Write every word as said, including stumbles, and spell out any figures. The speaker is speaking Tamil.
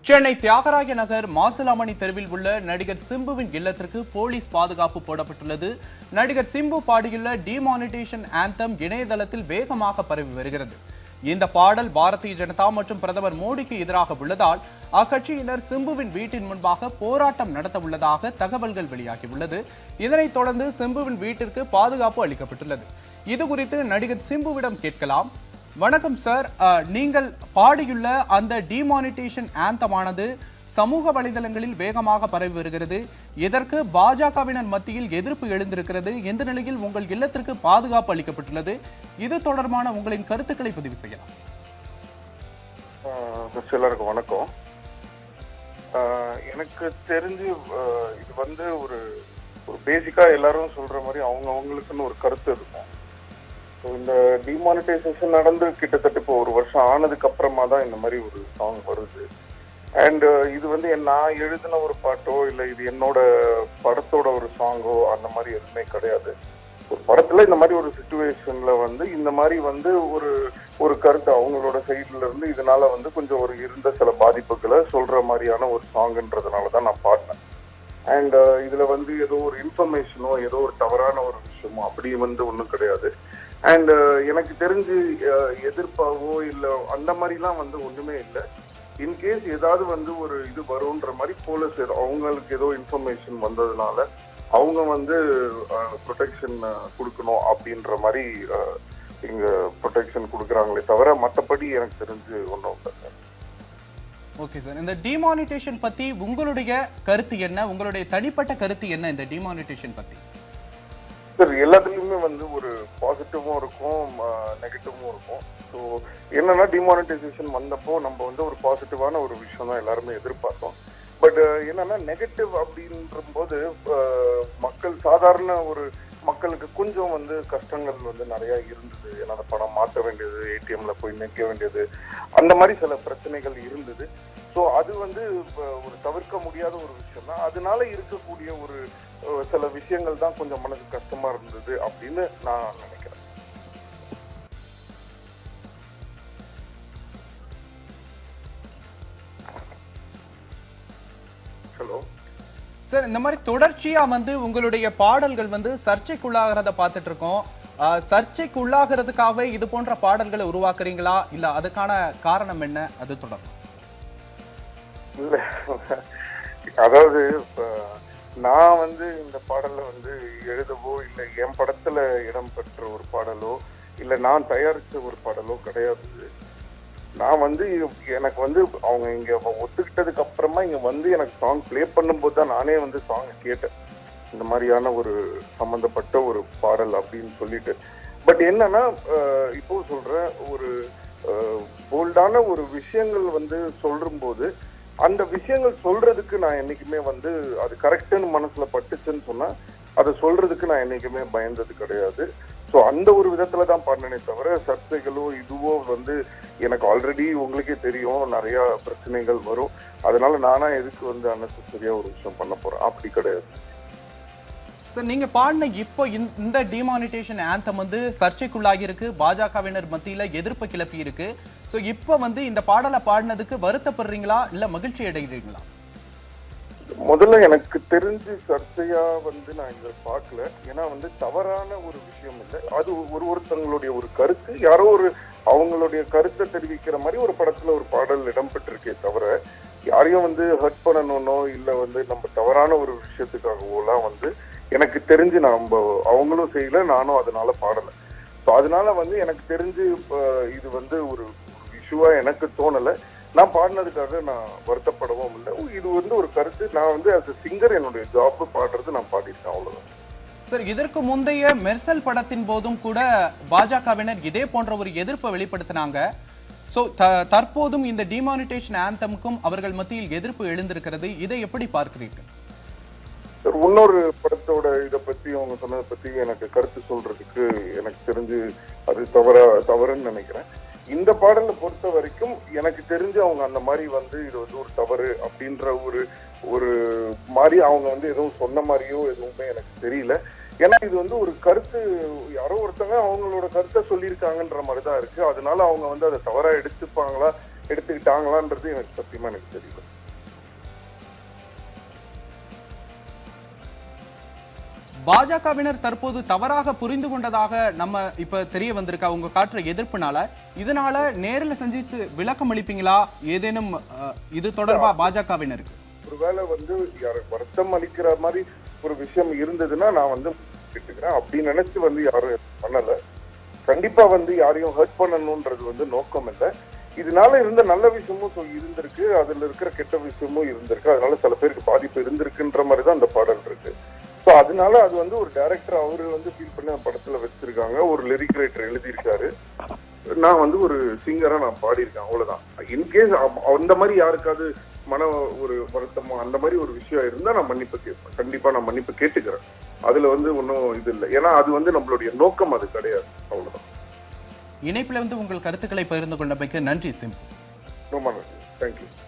சென்னை தியாகராய நகர் மாசிலாமணி தெருவில் உள்ள நடிகர் சிம்புவின் இல்லத்திற்கு போலீஸ் பாதுகாப்பு போடப்பட்டுள்ளது. நடிகர் சிம்பு பாடியுள்ள டிமானிட்டேஷன் ஆந்தம் இணையதளத்தில் வேகமாக பரவி வருகிறது. இந்த பாடல் பாரதிய ஜனதா மற்றும் பிரதமர் மோடிக்கு எதிராக உள்ளதால் அக்கட்சியினர் சிம்புவின் வீட்டின் முன்பாக போராட்டம் நடத்த உள்ளதாக தகவல்கள் வெளியாகியுள்ளது. இதனைத் தொடர்ந்து சிம்புவின் வீட்டிற்கு பாதுகாப்பு அளிக்கப்பட்டுள்ளது. இதுகுறித்து நடிகர் சிம்புவிடம் கேட்கலாம். வணக்கம் சார், நீங்கள் பாடியுள்ள அந்த டிமானிட்டேஷன் ஆந்தமானது சமூக வலைதளங்களில் வேகமாக பரவி வருகிறது. இதற்கு பாஜகவினர் மத்தியில் எதிர்ப்பு எழுந்திருக்கிறது. இந்த நிலையில் உங்கள் இல்லத்திற்கு பாதுகாப்பு அளிக்கப்பட்டுள்ளது. இது தொடர்பான உங்களின் கருத்துக்களை பதிவு செய்யலாம். எல்லாருக்கும் வணக்கம். எனக்கு தெரிஞ்சு இது வந்து ஒரு ஒரு பேசிக்கா எல்லாரும் சொல்ற மாதிரி அவங்க அவங்களுக்குன்னு ஒரு கருத்து இருக்கும். இந்த டிமானிட்டைசேஷன் நடந்து கிட்டத்தட்ட இப்போ ஒரு வருஷம் ஆனதுக்கு அப்புறமா தான் இந்த மாதிரி ஒரு சாங் வருது. அண்ட் இது வந்து நான் எழுதின ஒரு பாட்டோ இல்லை இது என்னோட படத்தோட ஒரு சாங்கோ அந்த மாதிரி எதுவுமே கிடையாது. ஒரு படத்துல இந்த மாதிரி ஒரு சிச்சுவேஷன்ல வந்து இந்த மாதிரி வந்து ஒரு ஒரு கருத்து அவங்களோட சைட்ல இருந்து இதனால வந்து கொஞ்சம் ஒரு இருந்த சில பாதிப்புகளை சொல்ற மாதிரியான ஒரு சாங்ன்றதுனால தான் நான் பாடினேன். அண்ட் இதுல வந்து ஏதோ ஒரு இன்ஃபர்மேஷனோ ஏதோ ஒரு தவறான ஒரு விஷயமோ அப்படி வந்து ஒன்றும் கிடையாது. அண்ட் எனக்கு தெரிஞ்சு எதிர்ப்பாவோ இல்லை அந்த மாதிரிலாம் வந்து ஒன்றுமே இல்லை. இன்கேஸ் ஏதாவது வந்து ஒரு இது வரும்ன்ற மாதிரி போலீஸ் அவங்களுக்கு ஏதோ இன்ஃபர்மேஷன் வந்ததுனால அவங்க வந்து ப்ரொடெக்ஷன் கொடுக்கணும் அப்படின்ற மாதிரி இங்கே ப்ரொடெக்ஷன் கொடுக்குறாங்களே தவிர மற்றபடி எனக்கு தெரிஞ்சு ஒன்றும் இல்லை. ஓகே சார், இந்த டிமானிட்டேஷன் பற்றி உங்களுடைய கருத்து என்ன? உங்களுடைய தனிப்பட்ட கருத்து என்ன இந்த டிமானிட்டேஷன் பற்றி? சார், எல்லாத்துலேயுமே வந்து ஒரு பாசிட்டிவும் இருக்கும் நெகட்டிவும் இருக்கும். ஸோ என்னன்னா டிமானிட்டைசேஷன் வந்தப்போ நம்ம வந்து ஒரு பாசிட்டிவான ஒரு விஷயம் தான் எல்லாருமே எதிர்பார்த்தோம். பட் என்னன்னா நெகட்டிவ் அப்படின்ற போது மக்கள் சாதாரண ஒரு மக்களுக்கு கொஞ்சம் வந்து கஷ்டங்கள் வந்து நிறைய இருந்தது. ஏன்னா அந்த பணம் மாற்ற வேண்டியது, ஏடிஎம்ல போய் நிற்க வேண்டியது, அந்த மாதிரி சில பிரச்சனைகள் இருந்தது. ஸோ அது வந்து ஒரு தவிர்க்க முடியாத ஒரு விஷயம் தான். அதனால இருக்கக்கூடிய ஒரு சில விஷயங்கள் தான் கொஞ்சம் மனசு கஷ்டமா இருந்தது அப்படின்னு நான் நினைக்கிறேன். ஹலோ சார், இந்த மாதிரி தொடர்ச்சியா வந்து உங்களுடைய பாடல்கள் வந்து சர்ச்சைக்குள்ளாகிறத பார்த்துட்டு இருக்கோம். சர்ச்சைக்கு உள்ளாகிறதுக்காகவே இது போன்ற பாடல்களை உருவாக்குறீங்களா, இல்ல அதுக்கான காரணம் என்ன? அது தொடரும். இல்ல, அதாவது நான் வந்து இந்த பாடலை வந்து எழுதவோ இல்லை என் படத்துல இடம்பெற்ற ஒரு பாடலோ இல்லை நான் தயாரிச்ச ஒரு பாடலோ கிடையாது. நான் வந்து எனக்கு வந்து அவங்க இங்க ஒத்துக்கிட்டதுக்கு அப்புறமா இங்க வந்து எனக்கு சாங் பிளே பண்ணும்போது தான் நானே வந்து சாங் கேட்டேன், இந்த மாதிரியான ஒரு சம்பந்தப்பட்ட ஒரு பாடல் அப்படின்னு சொல்லிட்டு. பட் என்னன்னா இப்போ சொல்ற ஒரு போல்டான ஒரு விஷயங்கள் வந்து சொல்லும் போது அந்த விஷயங்கள் சொல்றதுக்கு நான் என்னைக்குமே வந்து அது கரெக்டுன்னு மனசுல பட்டுச்சுன்னு சொன்னா அதை சொல்றதுக்கு நான் என்னைக்குமே பயந்தது கிடையாது. ஸோ அந்த ஒரு விதத்துல தான் பண்ணனே தவிர சர்ச்சைகளோ இதுவோ வந்து எனக்கு ஆல்ரெடி உங்களுக்கே தெரியும் நிறைய பிரச்சனைகள் வரும். அதனால நானா எதுக்கு வந்து அன்னெசரியா ஒரு விஷயம் பண்ண போறேன் அப்படி கிடையாது. சார், நீங்க பாடின இப்போ இந்த டிமானிட்டேஷன் ஆந்தம் வந்து சர்ச்சைக்குள்ளாகி இருக்கு, பாஜகவினர் மத்தியில எதிர்ப்பு கிளப்பி இருக்கு. ஸோ இப்போ வந்து இந்த பாடலை பாடினதுக்கு வருத்தப்படுறீங்களா இல்ல மகிழ்ச்சி அடைகிறீங்களா? முதல்ல எனக்கு தெரிஞ்சு சர்ச்சையா வந்து நான் இங்க பார்க்கல. ஏன்னா வந்து தவறான ஒரு விஷயம் இல்லை, அது ஒரு ஒருத்தங்களுடைய ஒரு கருத்து, யாரோ ஒரு அவங்களுடைய கருத்தை தெரிவிக்கிற மாதிரி ஒரு படத்துல ஒரு பாடல் இடம்பெற்றிருக்கே தவிர யாரையும் வந்து ஹர்ட் பண்ணணும்னோ இல்லை வந்து நம்ம தவறான ஒரு விஷயத்துக்காகவோலாம் வந்து எனக்கு தெரிஞ்சு நம்ம அவங்களும் செய்யல, நானும் அதனால பாடலை. ஸோ அதனால வந்து எனக்கு தெரிஞ்சு இது வந்து ஒரு இஷ்யூவா எனக்கு தோணலை. நான் பாடினதுக்காக நான் வருத்தப்படவும் இல்லை. இது வந்து ஒரு கருத்து. நான் வந்து as a சிங்கர் என்னுடைய ஜாப் பாடுறது நான் பாடிட்டேன், அவ்வளவுதான். சார், இதற்கு முந்தைய மெர்சல் படத்தின் போதும் கூட பாஜகவினர் இதே போன்ற ஒரு எதிர்ப்பை வெளிப்படுத்தினாங்க. ஸோ தற்போதும் இந்த டிமானிட்டேஷன் ஆந்தமுக்கும் அவர்கள் மத்தியில் எதிர்ப்பு எழுந்திருக்கிறது. இதை எப்படி பார்க்கிறீர்கள்? இன்னொரு படத்தோட இதை பத்தி அவங்க சொன்னதை பத்தி எனக்கு கருத்து சொல்றதுக்கு எனக்கு தெரிஞ்சு அது தவறா தவறுன்னு நினைக்கிறேன். இந்த பாடலை பொறுத்த வரைக்கும் எனக்கு தெரிஞ்சு அவங்க அந்த மாதிரி வந்து இது வந்து ஒரு தவறு அப்படின்ற ஒரு ஒரு மாதிரி அவங்க வந்து எதுவும் சொன்ன மாதிரியோ எதுவுமே எனக்கு தெரியல. ஏன்னா இது வந்து ஒரு கருத்து, யாரோ ஒருத்தவங்க அவங்களோட கருத்தை சொல்லியிருக்காங்கன்ற மாதிரி தான் இருக்கு. அதனால அவங்க வந்து அதை தவறா எடுத்துப்பாங்களா எடுத்துக்கிட்டாங்களான்றது எனக்கு சத்தியமா எனக்கு தெரியல. பாஜகவினர் தற்போது தவறாக புரிந்து கொண்டதாக நம்ம இப்ப தெரிய வந்திருக்கா உங்க காட்டுற எதிர்ப்புனால. இதனால நேரில் சந்தித்து விளக்கம் அளிப்பீங்களா ஏதேனும் இது தொடர்பா பாஜகவினருக்கு? ஒருவேளை வந்து யாருக்கு வருத்தம் அளிக்கிற மாதிரி ஒரு விஷயம் இருந்ததுன்னா நான் வந்து கேட்டுக்கிறேன். அப்படி நினைச்சு வந்து யாரும் பண்ணல. கண்டிப்பா வந்து யாரையும் ஹர்ட் பண்ணணும்ன்றது வந்து நோக்கம் இல்லை. இதனால இருந்த நல்ல விஷயமும் இருந்திருக்கு, அதுல இருக்கிற கெட்ட விஷயமும் இருந்திருக்கு. அதனால சில பேருக்கு பாதிப்பு இருந்திருக்குன்ற மாதிரி தான் அந்த பாடல் இருக்கு. ஸோ அதனால அது வந்து ஒரு டைரக்டர் அவரு வந்து ஃபீல் பண்ணி அந்த படத்துல வச்சிருக்காங்க. ஒரு லிரிக் ரைட்டர் எழுதியிருக்காரு. நான் வந்து ஒரு சிங்கரா நான் பாடியிருக்கேன், அவ்வளவுதான். இன்கேஸ் அந்த மாதிரி யாருக்காவது மன ஒரு வருத்தமோ அந்த மாதிரி ஒரு விஷயம் இருந்தா நான் மன்னிப்பு கேட்பேன். கண்டிப்பா நான் மன்னிப்பு கேட்டுக்கிறேன். அதுல வந்து ஒன்றும் இது இல்லை. ஏன்னா அது வந்து நம்மளுடைய நோக்கம் அது கிடையாது, அவ்வளவுதான். இணைப்புல வந்து உங்கள் கருத்துக்களை பகிர்ந்து கொண்டமைக்கு நன்றி சிம்பு. ரொம்ப நன்றி. தேங்க்யூ.